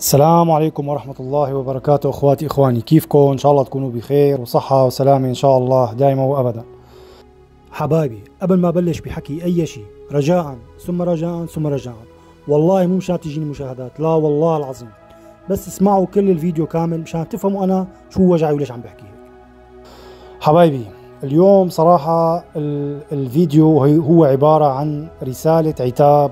السلام عليكم ورحمة الله وبركاته. اخواتي اخواني، كيفكم؟ ان شاء الله تكونوا بخير وصحة وسلامة ان شاء الله دائما وابدا. حبايبي، قبل ما بلش بحكي اي شيء، رجاء ثم رجاء ثم رجاء، والله مو مشان تجيني مشاهدات، لا والله العظيم، بس اسمعوا كل الفيديو كامل مشان تفهموا انا شو وجعي وليش عم بحكي هيك. حبايبي، اليوم صراحة الفيديو هو عبارة عن رسالة عتاب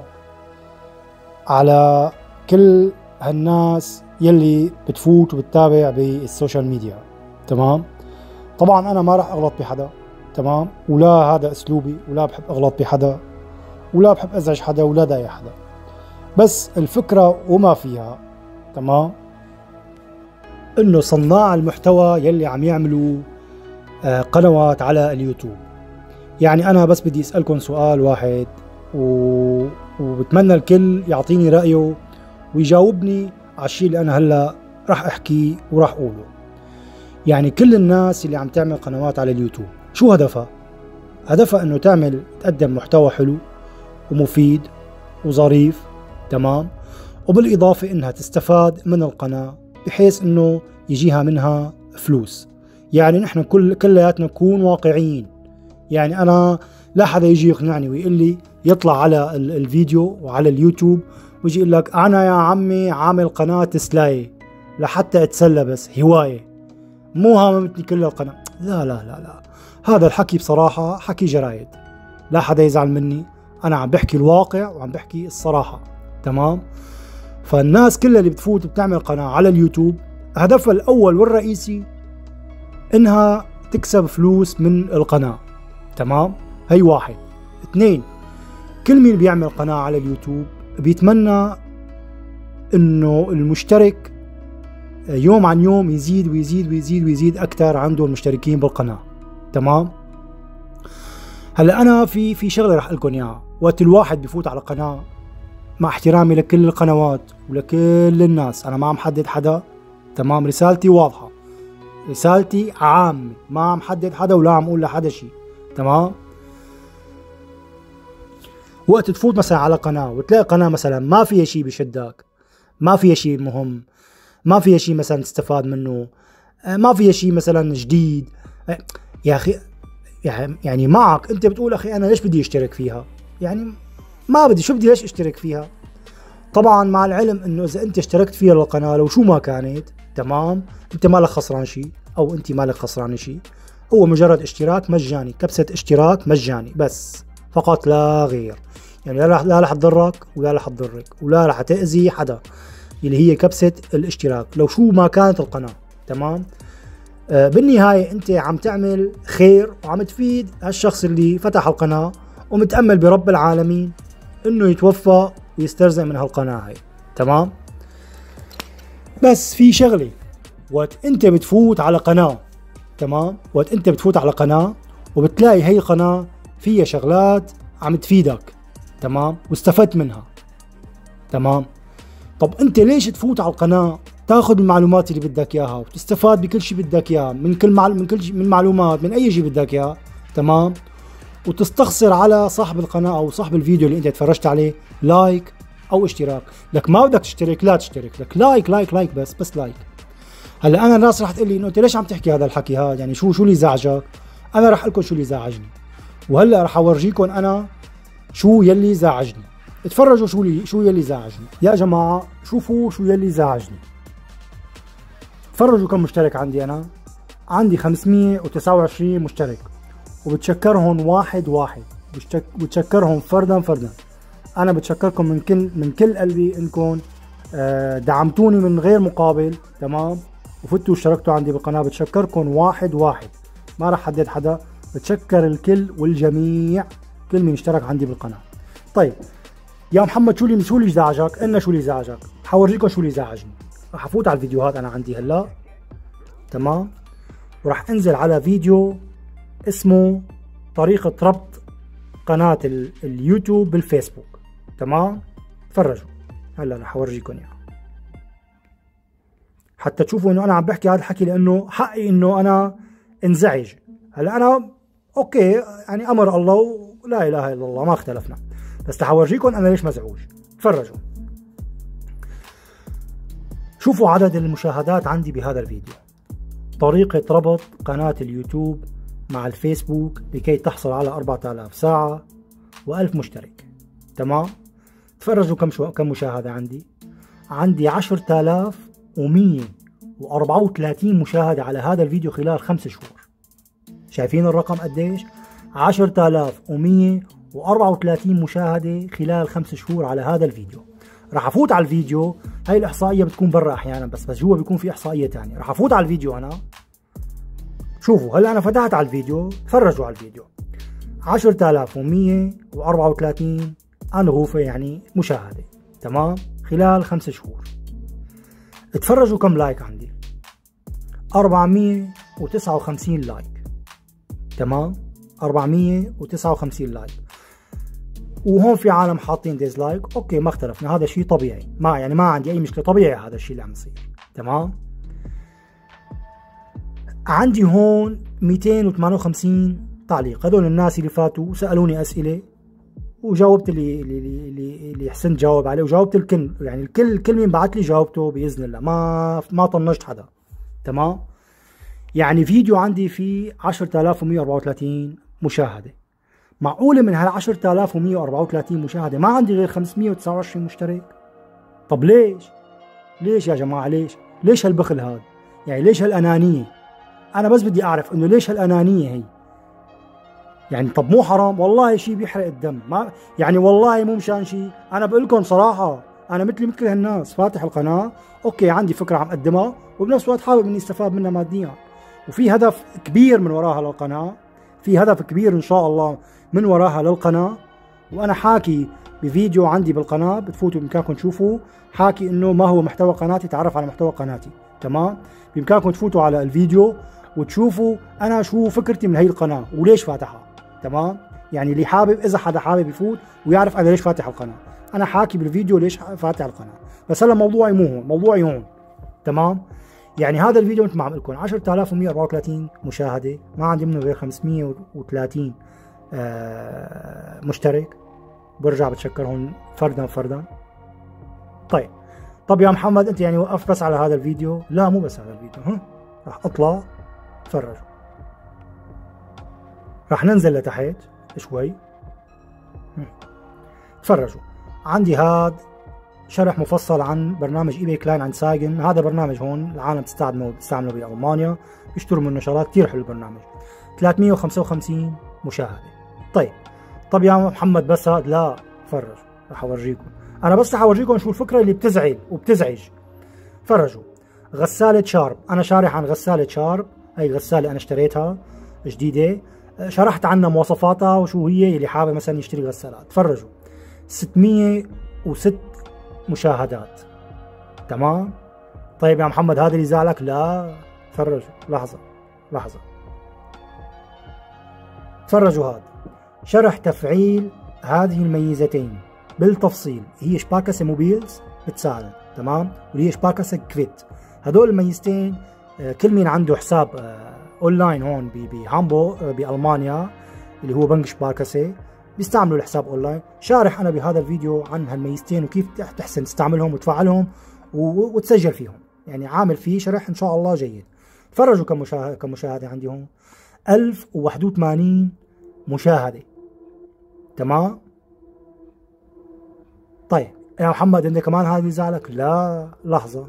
على كل هالناس يلي بتفوت وبتتابع بالسوشيال ميديا. تمام؟ طبعا انا ما راح اغلط بحدا، تمام؟ ولا هذا اسلوبي، ولا بحب اغلط بحدا، ولا بحب ازعج حدا، ولا ضايق حدا، بس الفكرة وما فيها، تمام؟ انه صناع المحتوى يلي عم يعملوا قنوات على اليوتيوب، يعني انا بس بدي اسألكم سؤال واحد وبتمنى الكل يعطيني رأيه ويجاوبني على الشيء اللي انا هلا راح احكيه وراح اقوله. يعني كل الناس اللي عم تعمل قنوات على اليوتيوب شو هدفها؟ هدفها انه تقدم محتوى حلو ومفيد وظريف، تمام؟ وبالاضافة انها تستفاد من القناة بحيث انه يجيها منها فلوس. يعني نحن كلياتنا نكون واقعيين. يعني انا لا حدا يجي يقنعني ويقول لي يطلع على الفيديو وعلى اليوتيوب ويجي يقول لك انا يا عمي عامل قناة سلاية لحتى اتسلى، بس هواية، مو هاممتني كل القناة. لا لا لا لا، هذا الحكي بصراحة حكي جرايد، لا حدا يزعل مني، انا عم بحكي الواقع وعم بحكي الصراحة، تمام؟ فالناس كلها اللي بتفوت بتعمل قناة على اليوتيوب هدفها الاول والرئيسي انها تكسب فلوس من القناة، تمام؟ هي واحد. اثنين، كل مين بيعمل قناة على اليوتيوب بيتمنى انه المشترك يوم عن يوم يزيد ويزيد ويزيد ويزيد اكثر عنده المشتركين بالقناة، تمام؟ هلا انا في شغله رح لكم اياها، وقت الواحد بفوت على قناة، مع احترامي لكل القنوات ولكل الناس، انا ما عم حدد حدا، تمام؟ رسالتي واضحة، رسالتي عامة، ما عم حدد حدا ولا عم اقول لحدا شيء، تمام؟ وقت تفوت مثلا على قناة وتلاقي قناة مثلا ما فيها شيء بشدك، ما فيها شيء مهم، ما فيها شيء مثلا تستفاد منه، ما فيها شيء مثلا جديد، يا اخي يعني معك انت بتقول اخي انا ليش بدي اشترك فيها؟ يعني ما بدي، شو بدي ليش اشترك فيها؟ طبعا مع العلم انه اذا انت اشتركت فيها للقناة لو شو ما كانت، تمام؟ انت مالك خسران شيء او انت مالك خسران شيء، هو مجرد اشتراك مجاني، كبسة اشتراك مجاني بس، فقط لا غير. يعني لا رح تضرك ولا رح تضرك ولا رح تأذي حدا، اللي هي كبسة الاشتراك لو شو ما كانت القناة، تمام؟ بالنهاية انت عم تعمل خير وعم تفيد هالشخص اللي فتح القناة، ومتأمل برب العالمين انه يتوفى ويسترزق من هالقناة هاي، تمام؟ بس في شغلة، وقت انت بتفوت على قناة، تمام؟ وقت انت بتفوت على قناة وبتلاقي هي القناة فيها شغلات عم تفيدك، تمام؟ واستفدت منها، تمام؟ طب انت ليش تفوت على القناة تاخذ المعلومات اللي بدك اياها وتستفاد بكل شيء بدك اياه، من كل شيء، من معلومات، من اي شيء بدك اياه، تمام؟ وتستخسر على صاحب القناة او صاحب الفيديو اللي انت تفرجت عليه لايك او اشتراك؟ لك ما بدك تشترك لا تشترك، لك لايك لايك لايك بس لايك. هلا انا الناس رح تقول لي انه انت ليش عم تحكي هذا الحكي هذا؟ يعني شو اللي زعجك؟ انا رح اقول لكم شو اللي زعجني، وهلا رح اورجيكم انا شو يلي زعجني. اتفرجوا شو يلي زعجني يا جماعة، شوفوا شو يلي زعجني. تفرجوا كم مشترك عندي أنا، عندي 529 مشترك، وبتشكرهم واحد واحد، بتشكرهم فردا فردا. أنا بتشكركم من كل قلبي إنكم دعمتوني من غير مقابل، تمام؟ وفتوا اشتركتوا عندي بالقناة، بتشكركم واحد واحد، ما راح حدد حدا، بتشكر الكل والجميع، كل من اشترك عندي بالقناة. طيب يا محمد، شو اللي زعجك؟ قلنا شو اللي زعجك، حورجيكم شو اللي زعجني. راح افوت على الفيديوهات انا عندي هلا، تمام؟ وراح انزل على فيديو اسمه طريقة ربط قناة اليوتيوب بالفيسبوك، تمام؟ تفرجوا هلا رح اورجيكم اياه حتى تشوفوا انه انا عم بحكي هذا الحكي لانه حقي انه انا انزعج. هلا انا اوكي، يعني امر الله ولا اله الا الله، ما اختلفنا، بس رح اورجيكم انا ليش مزعوج. تفرجوا. شوفوا عدد المشاهدات عندي بهذا الفيديو، طريقة ربط قناة اليوتيوب مع الفيسبوك لكي تحصل على 4000 ساعة و1000 مشترك. تمام. تفرجوا كم مشاهدة عندي 10134 مشاهدة على هذا الفيديو خلال 5 شهور. شايفين الرقم قديش؟ 10134 مشاهدة خلال 5 شهور على هذا الفيديو. راح افوت على الفيديو، هاي الاحصائية بتكون برا احيانا، بس جوا بيكون في احصائية ثانية. راح افوت على الفيديو انا، شوفوا هلا انا فتحت على الفيديو، تفرجوا على الفيديو. 10134 انغوفة يعني مشاهدة. تمام. خلال 5 شهور. تفرجوا كم لايك عندي، 459 لايك. تمام. 459 لايك. وهون في عالم حاطين ديزلايك، اوكي ما اختلفنا، هذا شيء طبيعي، ما عندي اي مشكلة، طبيعي هذا الشيء اللي عم يصير. تمام. عندي هون 258 تعليق، هذول الناس اللي فاتوا وسألوني اسئلة وجاوبت اللي حسنت جاوب عليه، وجاوبت الكل، يعني الكل مين بعت لي جاوبته باذن الله، ما طنشت حدا. تمام. يعني فيديو عندي فيه 10134 مشاهدة. معقولة من هال 10134 مشاهدة ما عندي غير 529 مشترك؟ طب ليش يا جماعة؟ ليش هالبخل هذا؟ يعني ليش هالأنانية؟ أنا بس بدي أعرف إنه ليش هالأنانية هي؟ يعني طب مو حرام؟ والله شيء بيحرق الدم، ما يعني والله مو مشان شيء، أنا بقول لكم صراحة، أنا مثل هالناس فاتح القناة، أوكي عندي فكرة عم أقدمها، وبنفس الوقت حابب إني استفاد منها ماديا، وفي هدف كبير من وراها للقناة، في هدف كبير إن شاء الله من وراها للقناة. وأنا حاكي بفيديو عندي بالقناة، بتفوتوا بإمكانكم تشوفوا، حاكي إنه ما هو محتوى قناتي، تعرف على محتوى قناتي. تمام. بإمكانكم تفوتوا على الفيديو وتشوفوا أنا شو فكرتي من هي القناة وليش فاتحها. تمام. يعني اللي حابب، إذا حدا حابب يفوت ويعرف أنا ليش فاتح القناة، أنا حاكي بالفيديو ليش فاتح القناة، بس هلا موضوعي مو هون، موضوعي هون. تمام. يعني هذا الفيديو مثل ما عم لكم 10134 مشاهدة، ما عندي منه غير 530 مشترك، برجع بتشكرهم فردا. طب يا محمد انت يعني وقفت بس على هذا الفيديو؟ لا مو بس على الفيديو، راح اطلع تفرجوا، راح ننزل لتحت شوي، تفرجوا. عندي هذا شرح مفصل عن برنامج اي باي كلاين عند سايجن. هذا برنامج هون العالم بتستعمله بألمانيا، بيشتروا منه شغلات كثير حلو البرنامج. 355 مشاهدة. طب يا محمد بس هذا؟ لا، فرج، رح اورجيكم. انا بس رح اورجيكم شو الفكرة اللي بتزعل وبتزعج. فرجوا. غسالة شارب، انا شارح عن غسالة شارب، هي غسالة انا اشتريتها جديدة، شرحت عنها مواصفاتها وشو هي اللي حابب مثلا يشتري غسالات. فرجوا. 606 مشاهدات. تمام. طيب يا محمد هذا اللي زعلك؟ لا، فرجوا، لحظة. تفرجوا. هذا شرح تفعيل هذه الميزتين بالتفصيل، هي سباركاسة موبيلز بتساعد. تمام. وهي سباركاسة كفيت. هدول الميزتين كل مين عنده حساب اونلاين هون بهامبو بألمانيا اللي هو بنك سباركاسة بيستعملوا الحساب اونلاين. شارح انا بهذا الفيديو عن هالميزتين وكيف تحسن تستعملهم وتفعلهم وتسجل فيهم، يعني عامل فيه شرح ان شاء الله جيد. تفرجوا كم مشاهدة عندي هون، 1081 مشاهدة. تمام. طيب يا محمد انت كمان هذا يزعلك؟ لا، لحظة،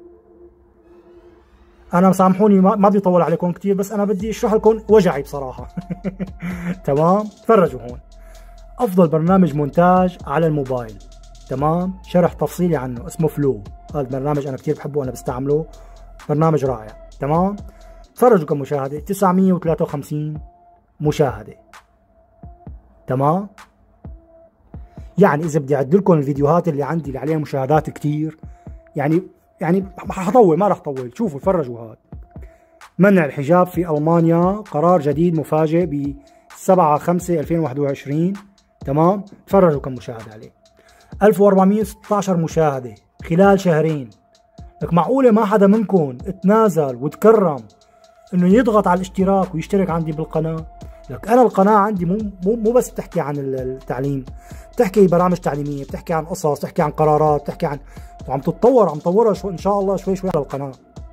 انا سامحوني ما بدي اطول عليكم كثير، بس انا بدي اشرح لكم وجعي بصراحة. تمام. تفرجوا هون. افضل برنامج مونتاج على الموبايل. تمام. شرح تفصيلي عنه اسمه فلو، هذا البرنامج انا كثير بحبه، انا بستعمله، برنامج رائع. تمام. تفرجوا كم مشاهدة، 953 مشاهدة. تمام. يعني اذا بدي اعد لكم الفيديوهات اللي عندي اللي عليها مشاهدات كثير، يعني حطول، ما راح طول. شوفوا تفرجوا. هذا منع الحجاب في ألمانيا، قرار جديد مفاجئ ب 7/5/2021. تمام. تفرجوا كم مشاهدة عليه، 1416 مشاهدة خلال شهرين. لك معقولة ما حدا منكم تنازل وتكرم انه يضغط على الاشتراك ويشترك عندي بالقناة؟ لك انا القناة عندي مو بس بتحكي عن التعليم، بتحكي برامج تعليمية، بتحكي عن قصص، بتحكي عن قرارات، بتحكي عن وعم تتطور، عم طورها ان شاء الله شوي شوي على القناه.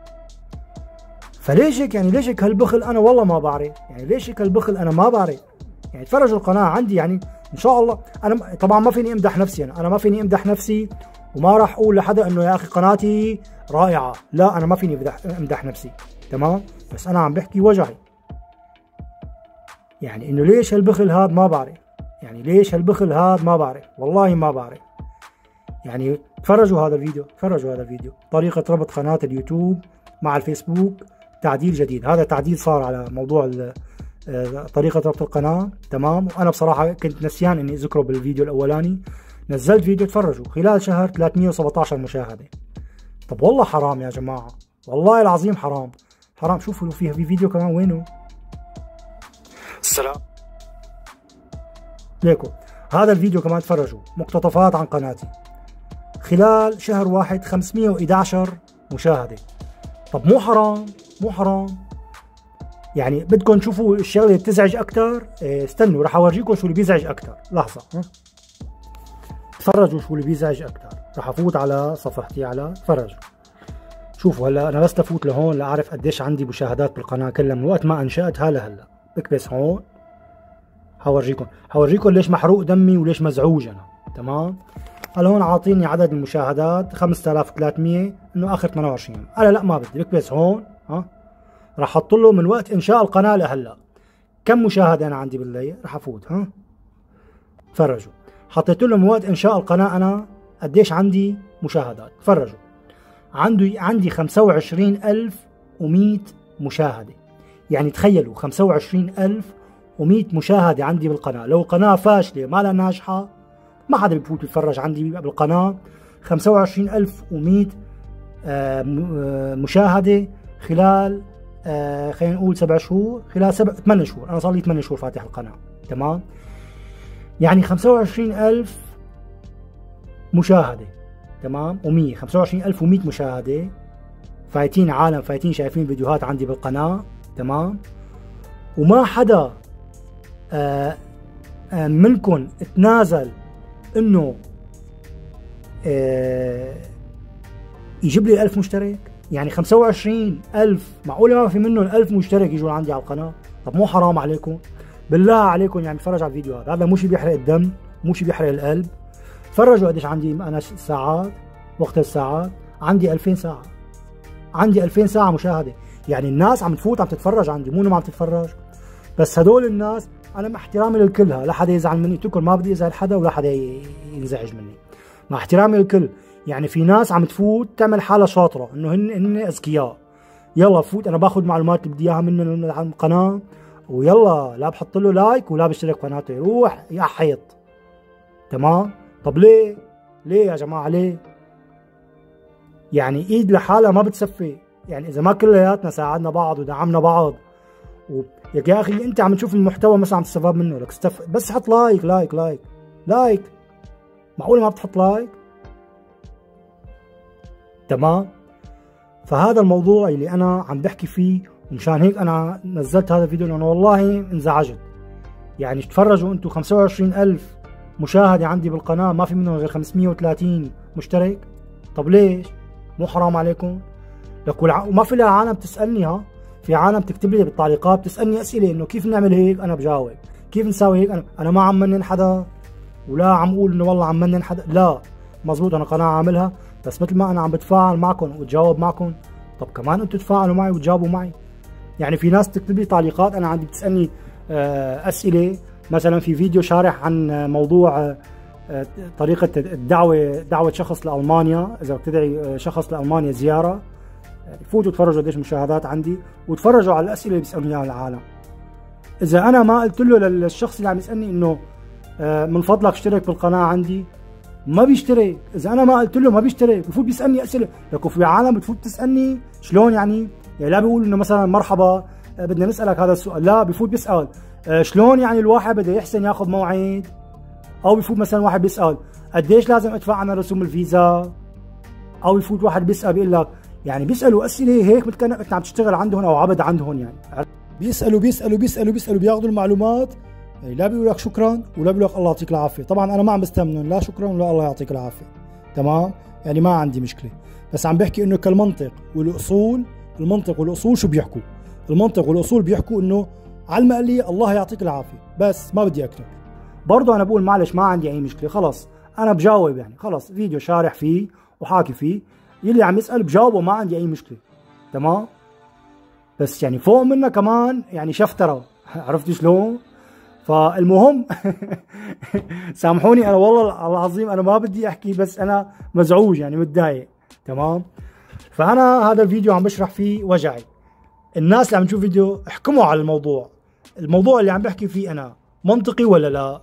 فليش هيك يعني؟ ليش هيك هالبخل؟ انا والله ما بعرف يعني ليش هيك هالبخل، انا ما بعرف يعني. تفرجوا القناه عندي يعني ان شاء الله. انا طبعا ما فيني امدح نفسي، انا ما فيني امدح نفسي، وما راح اقول لحدا انه يا اخي قناتي رائعه، لا انا ما فيني امدح نفسي، تمام؟ بس انا عم بحكي وجعي يعني، انه ليش هالبخل هذا ما بعرف يعني، ليش هالبخل هذا ما بعرف، والله ما بعرف يعني. تفرجوا هذا الفيديو، تفرجوا هذا الفيديو، طريقة ربط قناة اليوتيوب مع الفيسبوك، تعديل جديد. هذا تعديل صار على موضوع طريقة ربط القناة، تمام؟ وأنا بصراحة كنت نسيان إني أذكره بالفيديو الأولاني. نزلت فيديو، تفرجوا خلال شهر 317 مشاهدة. طب والله حرام يا جماعة، والله العظيم حرام، حرام. شوفوا في فيديو كمان، وينه؟ السلام عليكم. هذا الفيديو كمان تفرجوا، مقتطفات عن قناتي خلال شهر واحد 511 مشاهدة. طب مو حرام؟ مو حرام يعني؟ بدكم تشوفوا الشغلة اللي بتزعج أكثر؟ استنوا رح أورجيكم شو اللي بيزعج أكثر. لحظة، تفرجوا شو اللي بيزعج أكثر. رح أفوت على صفحتي على، تفرجوا شوفوا. هلا أنا بس لفوت لهون لأعرف قديش عندي مشاهدات بالقناة كلها من وقت ما أنشأتها لهلا. بكبس هون، حورجيكم ليش محروق دمي وليش مزعوج أنا، تمام؟ هلا هون عاطيني عدد المشاهدات 5300 انه اخر 28. انا لا ما بدي، بكبس هون، راح احط له من وقت انشاء القناه لهلا كم مشاهده انا عندي بالليل. راح افوت، تفرجوا حطيت له من وقت انشاء القناه انا قديش عندي مشاهدات. تفرجوا عندي 25100 مشاهده. يعني تخيلوا 25100 مشاهده عندي بالقناه. لو القناه فاشله ما لها ناجحه ما حدا بيفوت يتفرج عندي بالقناة. 25100 مشاهدة خلال خلينا نقول 7 شهور، خلال 8 شهور. أنا صار لي 8 شهور فاتح القناة، تمام؟ يعني 25000 مشاهدة، تمام؟ و100 25100 مشاهدة فايتين عالم، فايتين شايفين فيديوهات عندي بالقناة، تمام؟ وما حدا منكم تنازل انه يجيب لي 1000 مشترك. يعني 25000 معقوله ما في منهم 1000 مشترك يجوا عندي على القناه؟ طب مو حرام عليكم؟ بالله عليكم يعني. تفرج على الفيديو هذا مو شيء بيحرق الدم، مو شيء بيحرق القلب. تفرجوا قديش عندي انا ساعات، وقت الساعات عندي 2000 ساعه، عندي 2000 ساعه مشاهده. يعني الناس عم تفوت عم تتفرج عندي، مو انه ما عم تتفرج. بس هدول الناس انا مع احترامي للكل، لا حدا يزعل مني، تكون ما بدي ازعل حدا ولا حدا ينزعج مني، مع احترامي للكل. يعني في ناس عم تفوت تعمل حالها شاطره انه هن اذكياء، يلا فوت انا باخذ معلومات اللي بدي اياها من على القناه، ويلا لا بحط له لايك ولا بشترك قناته، يروح يا حيط، تمام؟ طب ليه؟ ليه يا جماعه ليه؟ يعني ايد لحالها ما بتصفي. يعني اذا ما كلياتنا ساعدنا بعض ودعمنا بعض يا اخي انت عم تشوف المحتوى مثلا عم تستفاد منه، لك بس حط لايك لايك لايك لايك. معقوله ما بتحط لايك؟ تمام؟ فهذا الموضوع اللي انا عم بحكي فيه، ومشان هيك انا نزلت هذا الفيديو لانه والله انزعجت. يعني تفرجوا انتم 25000 مشاهده عندي بالقناه ما في منهم غير 530 مشترك. طب ليش؟ مو حرام عليكم؟ لك وما في لها عالم تسالني، في عالم تكتب لي بالتعليقات بتسالني اسئله انه كيف نعمل هيك، انا بجاوب. كيف نساوي هيك، انا ما عم منن حدا ولا عم اقول انه والله عم منن حدا، لا مزبوط انا قناه عاملها، بس مثل ما انا عم بتفاعل معكم وتجاوب معكم، طب كمان انتم تفاعلوا معي وتجاوبوا معي. يعني في ناس تكتب لي تعليقات، انا عندي بتسالني اسئله، مثلا في فيديو شارح عن موضوع طريقه دعوه شخص لالمانيا، اذا بتدعي شخص لالمانيا زياره. فوتوا تفرجوا قديش مشاهدات عندي، وتفرجوا على الاسئله اللي بيسالوني اياها العالم. اذا انا ما قلت له للشخص اللي عم يسالني انه من فضلك اشترك بالقناه عندي، ما بيشترك. اذا انا ما قلت له ما بيشترك، بفوت بيسالني اسئله. لكن في عالم بتفوت تسالني شلون يعني لا بيقول انه مثلا مرحبا بدنا نسالك هذا السؤال، لا بفوت بيسال شلون يعني الواحد بده يحسن ياخذ موعد، او بفوت مثلا واحد بيسال قديش لازم ادفع انا رسوم الفيزا، او يفوت واحد بيسال بيقول لك يعني بيسالوا اسئله هيك مثل كانك انت عم تشتغل عندهم او عبد عندهم. يعني بيسالوا بياخذوا المعلومات، يعني لا بيقول لك شكرا ولا بيقول لك الله يعطيك العافيه. طبعا انا ما عم بستمنن لا شكرا ولا الله يعطيك العافيه، تمام؟ يعني ما عندي مشكله، بس عم بحكي انه كالمنطق والاصول. المنطق والاصول شو بيحكوا؟ المنطق والاصول بيحكوا انه على المقلي الله يعطيك العافيه، بس ما بدي اكثر. برضه انا بقول معلش ما عندي اي مشكله، خلص انا بجاوب، يعني خلص فيديو شارح فيه وحاكي فيه، يلي عم يسال بجاوبه، ما عندي اي مشكله، تمام. بس يعني فوق منه كمان يعني شفتره عرفتوا شلون؟ فالمهم سامحوني انا والله العظيم انا ما بدي احكي، بس انا مزعوج يعني متضايق، تمام. فانا هذا الفيديو عم بشرح فيه وجعي. الناس اللي عم تشوف فيديو احكموا على الموضوع اللي عم بحكي فيه انا منطقي ولا لا؟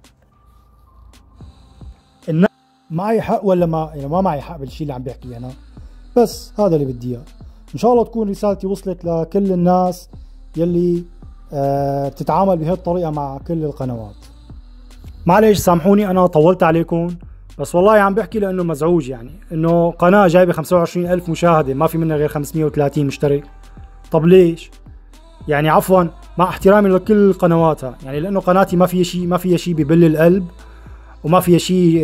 الناس معي حق ولا ما، يعني ما معي حق بالشيء اللي عم بحكيه انا؟ بس هذا اللي بدي اياه. ان شاء الله تكون رسالتي وصلت لكل الناس يلي بتتعامل بهي الطريقة مع كل القنوات. معلش سامحوني انا طولت عليكم، بس والله عم بحكي لانه مزعوج، يعني انه قناة جايبة 25,000 مشاهدة ما في منها غير 530 مشترك. طب ليش؟ يعني عفوا مع احترامي لكل قنواتها، يعني لانه قناتي ما فيها شيء ببل القلب، وما فيها شيء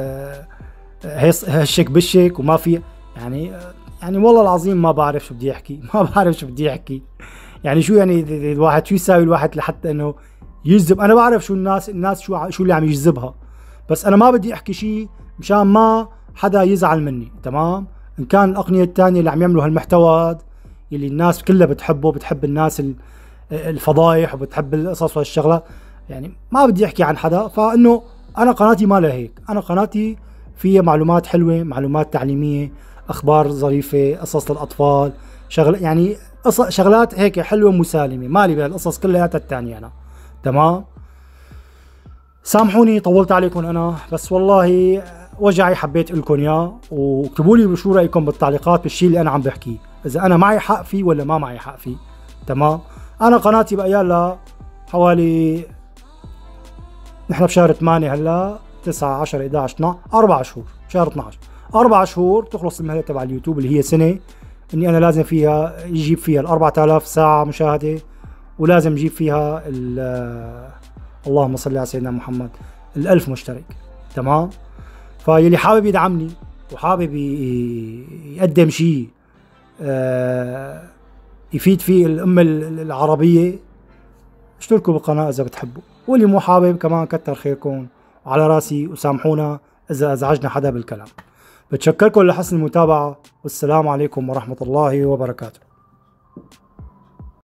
هشك بشك، وما في يعني والله العظيم ما بعرف شو بدي احكي ما بعرف شو بدي احكي. يعني شو يعني الواحد شو يساوي الواحد لحتى انه يجذب؟ انا بعرف شو الناس شو اللي عم يجذبها، بس انا ما بدي احكي شيء مشان ما حدا يزعل مني، تمام. ان كان الاقنية الثانية اللي عم يعملوا هالمحتوى اللي الناس كلها بتحبه، بتحب الناس الفضايح وبتحب القصص والشغلة، يعني ما بدي احكي عن حدا. فانه انا قناتي ما لها هيك، انا قناتي فيها معلومات حلوة، معلومات تعليمية، اخبار ظريفة، قصص للاطفال، يعني شغلات هيك حلوة مسالمة، مالي بهالقصص كلياتها الثانية انا، تمام. سامحوني طولت عليكم انا، بس والله وجعي حبيت لكم اياه، واكتبوا لي شو رايكم بالتعليقات بالشيء اللي انا عم بحكيه، اذا انا معي حق فيه ولا ما معي حق فيه، تمام. انا قناتي بقى لها حوالي، نحن بشهر 8 هلا 9 10 11 12 4 شهور، شهر 12 4 شهور تخلص المهله تبع اليوتيوب اللي هي سنه، اني انا لازم فيها يجيب فيها ال 4000 ساعه مشاهده، ولازم يجيب فيها اللهم صل على سيدنا محمد ال1000 مشترك، تمام. فيلي حابب يدعمني وحابب يقدم شيء يفيد فيه الأمة العربية، اشتركوا بالقناة إذا بتحبوا، واللي مو حابب كمان كتر خيركم وعلى راسي، وسامحونا إذا أزعجنا حدا بالكلام. بتشكركم لحسن المتابعة، والسلام عليكم ورحمة الله وبركاته.